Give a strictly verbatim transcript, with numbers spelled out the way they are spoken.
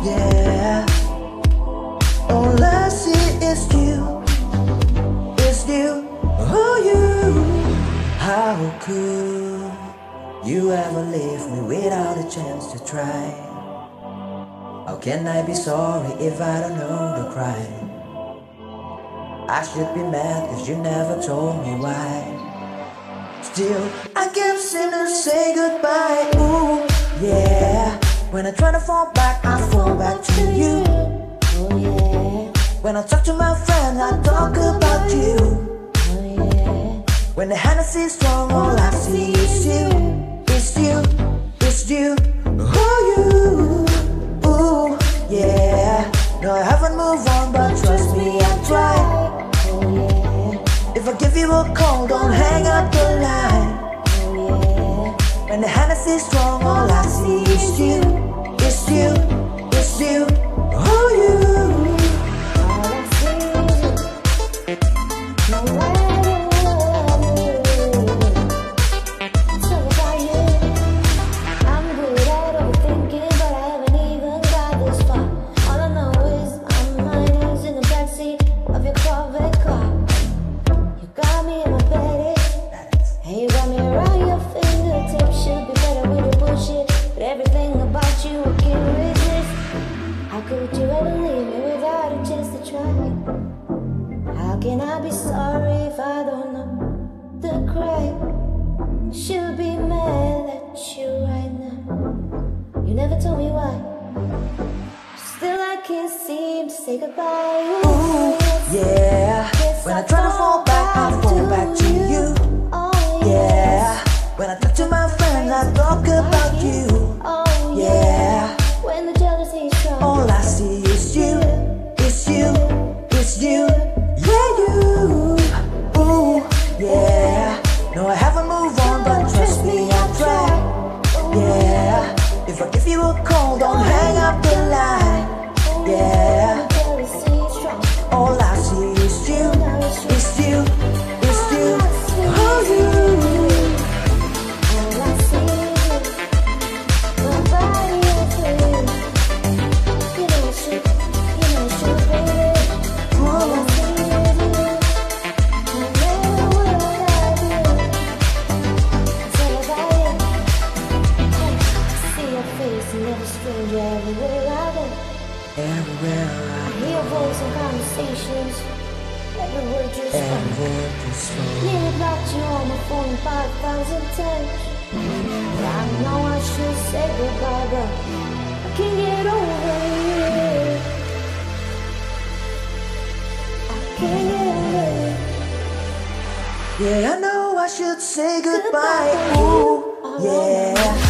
yeah. All I see is you, is you, oh you. How could you ever leave me without a chance to try? How can I be sorry if I don't know the crime? I should be mad cause you never told me why. Still, I can't seem to say goodbye. Ooh, yeah. When I try to fall back, I fall back to you. Oh, yeah. When I talk to my friend, I talk about you. Oh, yeah. When the Hennessy's strong, all I see is you. It's you, it's you, oh you. Ooh, yeah. No, I haven't moved on, but trust me, I tried. Oh, yeah. If I give you a call, don't hang up the line. Oh, yeah. When the Hennessy's strong, all I see is you. It's you, it's you, oh you. All I see is you. No matter what, it's all about you. I'm good at overthinking, but I haven't even got this far. All I know is my mind is in the backseat of your Corvette car. You got me in my bed, and you got me around your fingertips. Should be better with your bullshit, but everything about you I can't resist. How could you ever leave me without a chance to try? How can I be sorry if I don't know the crime? Should be mad at you right now. You never told me why. Still I can't seem to say goodbye. Ooh, yeah. When I try to fall back, I fall back to you. Yeah. When I talk to my friend, I talk about you. Yeah. When the jealousy is strong, all I see is you, it's you, it's you, yeah you. Ooh, yeah. No, I haven't moved on, but trust me, I tried. Yeah. If I give you a call, don't hang up the line. Yeah. All I see is you, it's you, it's you, oh you. Everywhere I hear your voice in conversations, every word you spoke. Nearly blocked you on my phone five thousand times. I know I should say goodbye, but I can't get over you. I can't get over you. Yeah, I know I should say goodbye. Ooh, yeah.